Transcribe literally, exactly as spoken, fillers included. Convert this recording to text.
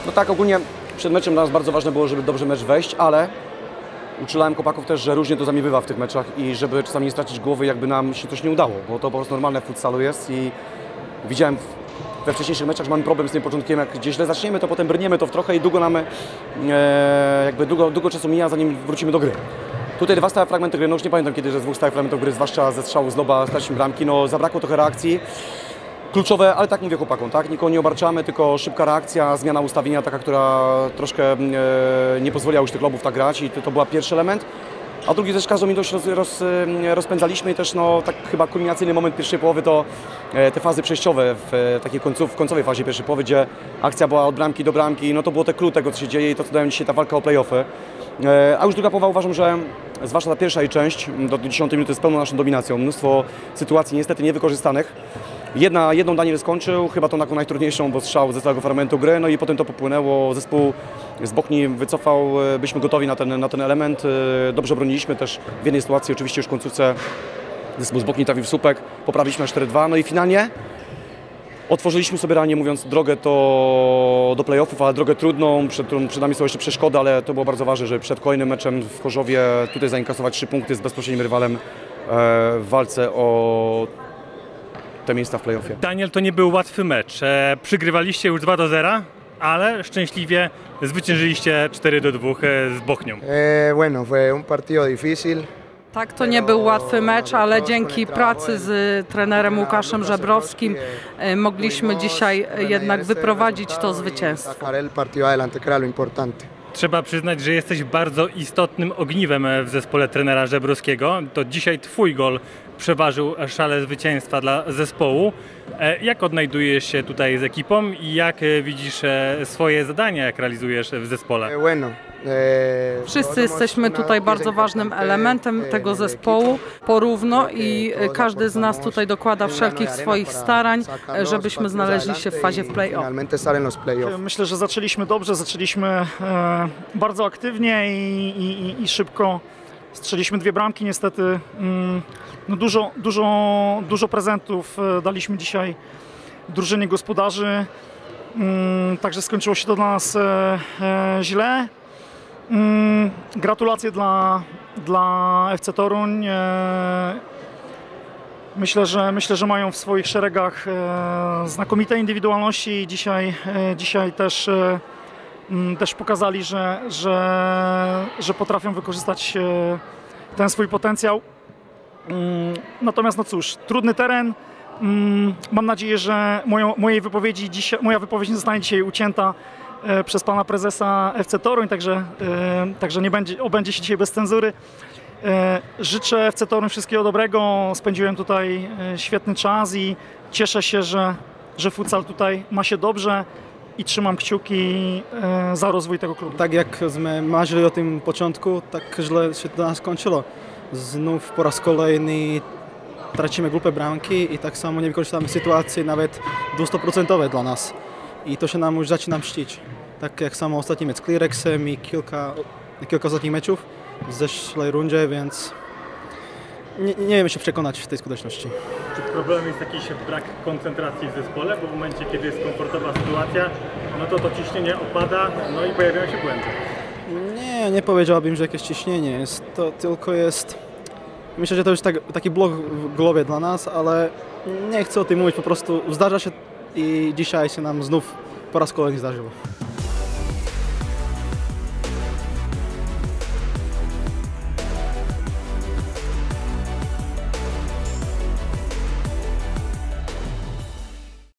No tak, ogólnie przed meczem dla nas bardzo ważne było, żeby dobrze mecz wejść, ale uczulałem chłopaków też, że różnie to z nami bywa w tych meczach i żeby czasami nie stracić głowy, jakby nam się coś nie udało, bo to po prostu normalne w futsalu jest i widziałem we wcześniejszych meczach, że mamy problem z tym początkiem, jak gdzieś źle zaczniemy, to potem brniemy to w trochę i długo nam, e, jakby długo, długo czasu mija, zanim wrócimy do gry. Tutaj dwa stałe fragmenty gry, no już nie pamiętam kiedy, że z dwóch stałych fragmentów gry, zwłaszcza ze strzału z loba, straciliśmy bramki, no zabrakło trochę reakcji. Kluczowe, ale tak mówię chłopakom, tak? Nikogo nie obarczamy, tylko szybka reakcja, zmiana ustawienia taka, która troszkę e, nie pozwoliła już tych lobów tak grać i to, to był pierwszy element. A drugi też każdą ilość roz, roz, rozpędzaliśmy i też no, tak chyba kulminacyjny moment pierwszej połowy to e, te fazy przejściowe w e, takiej końców, w końcowej fazie pierwszej połowy, gdzie akcja była od bramki do bramki, no to było te clue tego, co się dzieje i to, co daje dzisiaj ta walka o play-offy. E, a już druga połowa uważam, że zwłaszcza ta pierwsza jej część, do dziesiątej minuty z pełną naszą dominacją, mnóstwo sytuacji niestety niewykorzystanych. Jedna, jedną Daniel skończył, chyba tą taką najtrudniejszą, bo strzał ze całego fragmentu gry, no i potem to popłynęło, zespół z Bochni wycofał, byliśmy gotowi na ten, na ten element, dobrze broniliśmy też w jednej sytuacji, oczywiście już w końcówce zespół z Bochni trafił w słupek, poprawiliśmy na cztery dwa, no i finalnie otworzyliśmy sobie realnie mówiąc drogę to do play-offów, ale drogę trudną, przed, przed nami są jeszcze przeszkody, ale to było bardzo ważne, żeby przed kolejnym meczem w Chorzowie tutaj zainkasować trzy punkty z bezpośrednim rywalem w walce o te miejsca w play-offie. Daniel, to nie był łatwy mecz. E, przygrywaliście już dwa do zera, ale szczęśliwie zwyciężyliście cztery do dwóch z Bochnią. Eh, bueno, fue un partido difícil. Tak, to nie był łatwy mecz, ale dzięki pracy z trenerem Łukaszem Żebrowskim e, mogliśmy dzisiaj jednak wyprowadzić to zwycięstwo. Trzeba przyznać, że jesteś bardzo istotnym ogniwem w zespole trenera Żebrowskiego. To dzisiaj twój gol przeważył szale zwycięstwa dla zespołu. Jak odnajdujesz się tutaj z ekipą i jak widzisz swoje zadania, jak realizujesz w zespole? Wszyscy jesteśmy tutaj bardzo ważnym elementem tego zespołu porówno i każdy z nas tutaj dokłada wszelkich swoich starań, żebyśmy znaleźli się w fazie play-off. Myślę, że zaczęliśmy dobrze, zaczęliśmy bardzo aktywnie i, i, i szybko. Strzeliśmy dwie bramki, niestety no dużo, dużo, dużo prezentów daliśmy dzisiaj drużynie gospodarzy, także skończyło się to dla nas źle. Gratulacje dla, dla F C Toruń. Myślę, że, myślę, że mają w swoich szeregach znakomite indywidualności i dzisiaj, dzisiaj też też pokazali, że, że, że potrafią wykorzystać ten swój potencjał. Natomiast no cóż, trudny teren. Mam nadzieję, że moją, mojej wypowiedzi dzisiaj, moja wypowiedź nie zostanie dzisiaj ucięta przez pana prezesa F C Toruń, także, także nie będzie, obędzie się dzisiaj bez cenzury. Życzę F C Toruń wszystkiego dobrego. Spędziłem tutaj świetny czas i cieszę się, że, że futsal tutaj ma się dobrze. I trzymam kciuki za rozwój tego klubu. Tak jak sme marzyli o tym początku, tak źle się to nas skończyło. Znów po raz kolejny tracimy głupie bramki i tak samo nie wykorzystamy sytuacji nawet dwustuprocentowej dla nas. I to się nam już zaczyna mścić. Tak jak samo ostatni mecz z Clearexem i kilka, kilka ostatnich meczów w zeszłej rundzie, więc nie, nie wiem się przekonać w tej skuteczności. Czy problemem jest jakiś brak koncentracji w zespole, bo w momencie, kiedy jest komfortowa sytuacja, no to to ciśnienie opada, no i pojawiają się błędy? Nie, nie powiedziałbym, że jakieś ciśnienie jest. To tylko jest... Myślę, że to jest tak, taki blok w głowie dla nas, ale nie chcę o tym mówić, po prostu zdarza się i dzisiaj się nam znów po raz kolejny zdarzyło.